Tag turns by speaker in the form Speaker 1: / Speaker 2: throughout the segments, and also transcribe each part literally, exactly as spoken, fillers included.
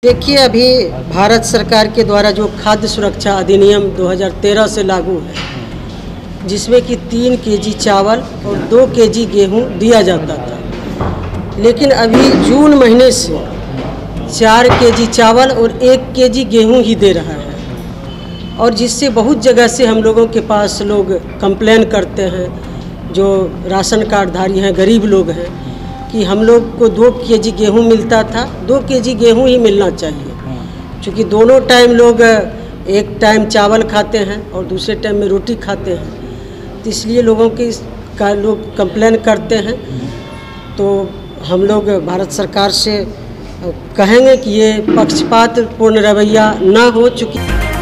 Speaker 1: देखिए, अभी भारत सरकार के द्वारा जो खाद्य सुरक्षा अधिनियम दो हज़ार तेरह से लागू है, जिसमें कि तीन केजी चावल और दो केजी गेहूं दिया जाता था, लेकिन अभी जून महीने से चार केजी चावल और एक केजी गेहूं ही दे रहा है। और जिससे बहुत जगह से हम लोगों के पास लोग कंप्लेन करते हैं, जो राशन कार्डधारी हैं, गरीब लोग हैं, कि हम लोग को दो केजी गेहूं मिलता था, दो केजी गेहूं ही मिलना चाहिए, क्योंकि दोनों टाइम लोग एक टाइम चावल खाते हैं और दूसरे टाइम में रोटी खाते हैं, तो इसलिए लोगों के का लोग कंप्लेन करते हैं। तो हम लोग भारत सरकार से कहेंगे कि ये पक्षपात पूर्ण रवैया ना हो। चूँकि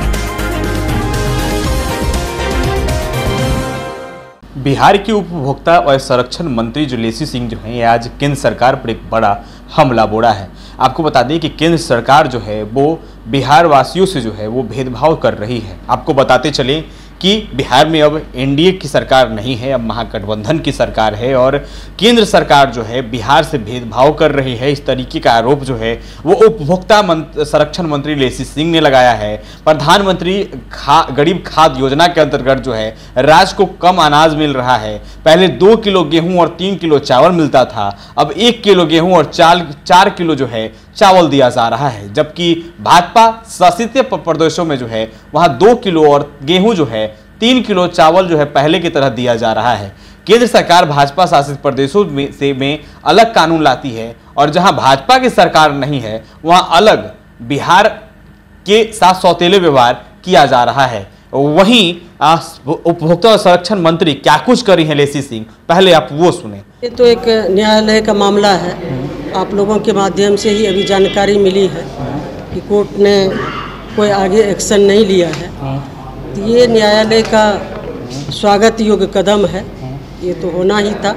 Speaker 2: बिहार के उपभोक्ता और संरक्षण मंत्री जो लेसी सिंह जो हैं, आज केंद्र सरकार पर एक बड़ा हमला बोला है। आपको बता दें कि केंद्र सरकार जो है वो बिहार वासियों से जो है वो भेदभाव कर रही है। आपको बताते चलें कि बिहार में अब एनडीए की सरकार नहीं है, अब महागठबंधन की सरकार है और केंद्र सरकार जो है बिहार से भेदभाव कर रही है। इस तरीके का आरोप जो है वो उपभोक्ता संरक्षण मंत्री लेसी सिंह ने लगाया है। प्रधानमंत्री खा गरीब खाद्य योजना के अंतर्गत जो है राज्य को कम अनाज मिल रहा है। पहले दो किलो गेहूं और तीन किलो चावल मिलता था, अब एक किलो गेहूं और चार चार किलो जो है चावल दिया जा रहा है, जबकि भाजपा शासित प्रदेशों में जो है वहां दो किलो और गेहूं जो है तीन किलो चावल जो है पहले की तरह दिया जा रहा है। केंद्र सरकार भाजपा शासित प्रदेशों में से में अलग कानून लाती है और जहां भाजपा की सरकार नहीं है वहां अलग बिहार के साथ सौतेले व्यवहार किया जा रहा है। वहीं उपभोक्ता और संरक्षण मंत्री क्या कुछ करी हैं लेसी सिंह, पहले आप वो सुने।
Speaker 1: ये तो एक न्यायालय का मामला है, आप लोगों के माध्यम से ही अभी जानकारी मिली है कि कोर्ट ने कोई आगे एक्शन नहीं लिया है। तो ये न्यायालय का स्वागत योग्य कदम है, ये तो होना ही था।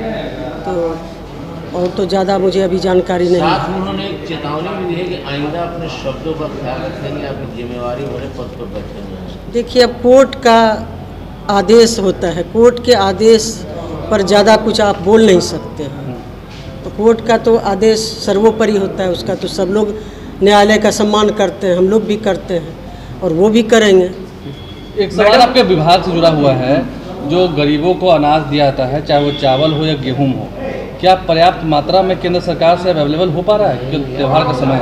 Speaker 1: तो और तो ज़्यादा मुझे अभी जानकारी नहीं है।
Speaker 3: उन्होंने एक चेतावनी भी दी है कि आइंदा अपने शब्दों का ख्याल रखेंगे, आपकी जिम्मेवारी बड़े पद पर बैठे हुए हैं।
Speaker 1: देखिए, अब कोर्ट का आदेश होता है, कोर्ट के आदेश पर ज़्यादा कुछ आप बोल नहीं सकते हैं। तो कोर्ट का तो आदेश सर्वोपरि होता है, उसका तो सब लोग न्यायालय का सम्मान करते हैं, हम लोग भी करते हैं और वो भी करेंगे।
Speaker 4: एक सवाल आपके विभाग से जुड़ा हुआ है, जो गरीबों को अनाज दिया जाता है, चाहे वो चावल हो या गेहूं हो, क्या पर्याप्त मात्रा में केंद्र सरकार से अवेलेबल हो पा रहा है क्योंकि त्यौहार का समय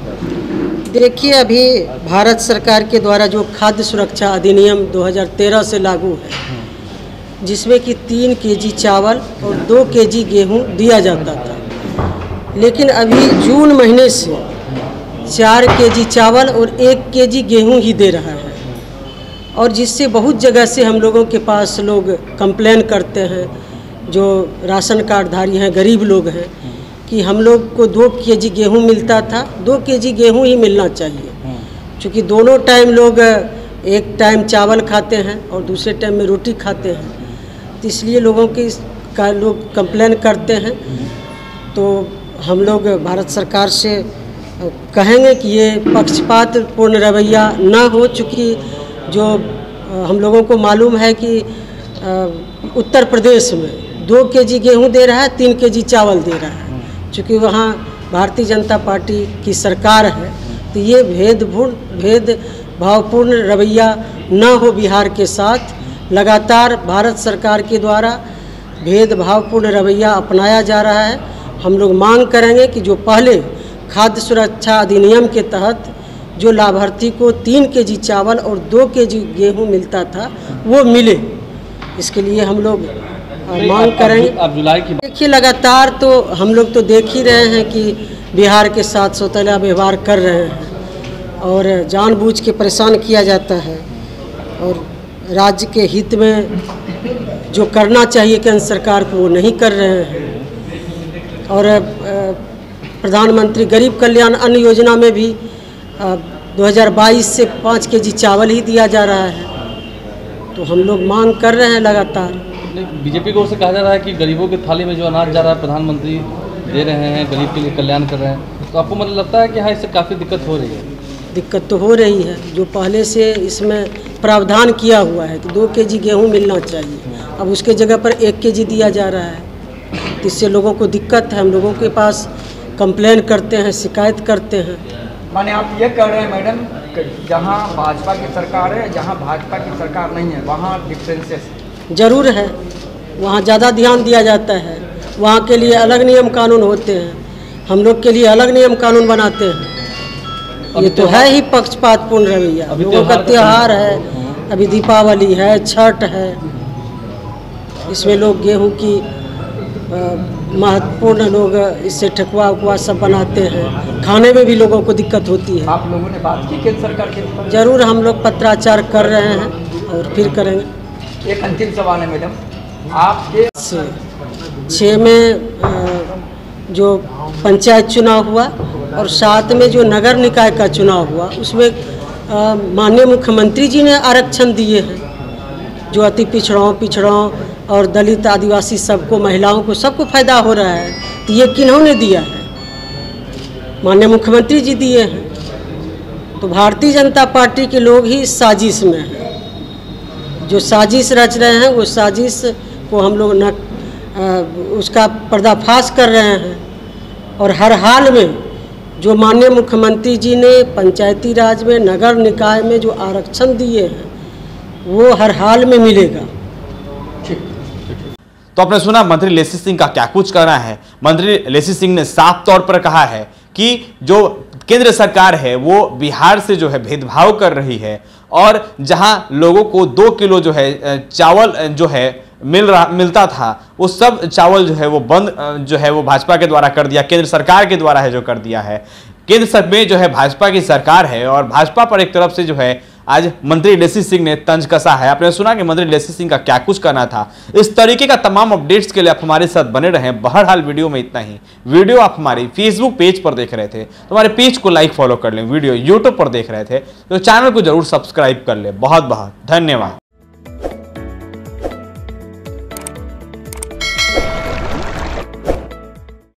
Speaker 4: है?
Speaker 1: देखिए, अभी भारत सरकार के द्वारा जो खाद्य सुरक्षा अधिनियम दो हज़ार तेरह से लागू है, जिसमें कि तीन केजी चावल और दो केजी गेहूं दिया जाता था, लेकिन अभी जून महीने से चार केजी चावल और एक केजी गेहूं ही दे रहा है। और जिससे बहुत जगह से हम लोगों के पास लोग कंप्लेन करते हैं, जो राशन कार्डधारी हैं, गरीब लोग हैं, कि हम लोग को दो केजी गेहूं मिलता था, दो केजी गेहूं ही मिलना चाहिए, क्योंकि दोनों टाइम लोग एक टाइम चावल खाते हैं और दूसरे टाइम में रोटी खाते हैं, तो इसलिए लोगों के का लोग कंप्लेन करते हैं। तो हम लोग भारत सरकार से कहेंगे कि ये पक्षपात पूर्ण रवैया ना हो। चूँकि जो हम लोगों को मालूम है कि उत्तर प्रदेश में दो केजी गेहूं दे रहा है, तीन केजी चावल दे रहा है, चूँकि वहाँ भारतीय जनता पार्टी की सरकार है। तो ये भेदपूर्ण भेदभावपूर्ण रवैया ना हो बिहार के साथ। लगातार भारत सरकार के द्वारा भेदभावपूर्ण रवैया अपनाया जा रहा है। हम लोग मांग करेंगे कि जो पहले खाद्य सुरक्षा अधिनियम के तहत जो लाभार्थी को तीन केजी चावल और दो केजी गेहूं मिलता था वो मिले, इसके लिए हम लोग मांग करेंगे।
Speaker 4: अब जुलाई की
Speaker 1: देखिए, लगातार तो हम लोग तो देख ही रहे हैं कि बिहार के साथ सौतेला व्यवहार कर रहे हैं और जानबूझ के परेशान किया जाता है। और राज्य के हित में जो करना चाहिए केंद्र सरकार को वो नहीं कर रहे हैं। और प्रधानमंत्री गरीब कल्याण अन्न योजना में भी दो हज़ार बाईस से पाँच केजी चावल ही दिया जा रहा है। तो हम लोग मांग कर रहे हैं लगातार।
Speaker 4: बीजेपी की ओर से कहा जा रहा है कि गरीबों की थाली में जो अनाज जा रहा है प्रधानमंत्री दे रहे हैं, गरीब के लिए कल्याण कर रहे हैं, तो आपको मतलब लगता है कि हाँ इससे काफ़ी दिक्कत हो रही है?
Speaker 1: दिक्कत तो हो रही है, जो पहले से इसमें प्रावधान किया हुआ है कि दो केजी गेहूं मिलना चाहिए, अब उसके जगह पर एक केजी दिया जा रहा है। तो इससे लोगों को दिक्कत है, हम लोगों के पास कंप्लेन करते हैं, शिकायत करते हैं,
Speaker 5: माने आप ये कह रहे हैं मैडम कि जहाँ भाजपा की सरकार है, जहाँ भाजपा की सरकार नहीं है, वहाँ डिफरेंसेस
Speaker 1: जरूर है। वहाँ ज़्यादा ध्यान दिया जाता है, वहाँ के लिए अलग नियम कानून होते हैं, हम लोग के लिए अलग नियम कानून बनाते हैं। ये तो है ही पक्षपातपूर्ण रवैया। लोगों का त्योहार है, अभी दीपावली है, छठ है, इसमें लोग गेहूं की महत्वपूर्ण लोग इससे ठकुआ उकुआ सब बनाते हैं, खाने में भी लोगों को दिक्कत होती है।
Speaker 5: आप लोगों ने बात की केंद्र सरकार के?
Speaker 1: जरूर हम लोग पत्राचार कर रहे हैं और फिर करेंगे।
Speaker 5: एक अंतिम सवाल है मैडम, आपके
Speaker 1: छः में जो पंचायत चुनाव हुआ और सात में जो नगर निकाय का चुनाव हुआ, उसमें माननीय मुख्यमंत्री जी ने आरक्षण दिए हैं, जो अति पिछड़ों पिछड़ों और दलित आदिवासी सबको, महिलाओं को, सबको फायदा हो रहा है। तो ये किन्होंने दिया है? माननीय मुख्यमंत्री जी दिए हैं। तो भारतीय जनता पार्टी के लोग ही इस साजिश में हैं, जो साजिश रच रहे हैं, वो साजिश को हम लोग न उसका पर्दाफाश कर रहे हैं। और हर हाल में जो माननीय मुख्यमंत्री जी ने पंचायती राज में, नगर निकाय में जो आरक्षण दिए हैं, वो हर हाल में मिलेगा।
Speaker 2: तो आपने सुना मंत्री लेसी सिंह का क्या कुछ कहना है। मंत्री लेसी सिंह ने साफ तौर पर कहा है कि जो केंद्र सरकार है वो बिहार से जो है भेदभाव कर रही है, और जहां लोगों को दो किलो जो है चावल जो है मिल रहा मिलता था, वो सब चावल जो है वो बंद जो है वो भाजपा के द्वारा कर दिया, केंद्र सरकार के द्वारा है जो कर दिया है। केंद्र सरकार में जो है भाजपा की सरकार है, और भाजपा पर एक तरफ से जो है आज मंत्री लेसी सिंह ने तंज कसा है। आपने सुना कि मंत्री लेसी सिंह का क्या कुछ कहना था। इस तरीके का तमाम अपडेट्स के लिए आप हमारे साथ बने रहें। बहरहाल वीडियो में इतना ही। वीडियो आप हमारी फेसबुक पेज पर देख रहे थे तो हमारे पेज को लाइक फॉलो कर लें। वीडियो यूट्यूब पर देख रहे थे तो चैनल को जरूर सब्सक्राइब कर लें। बहुत बहुत धन्यवाद।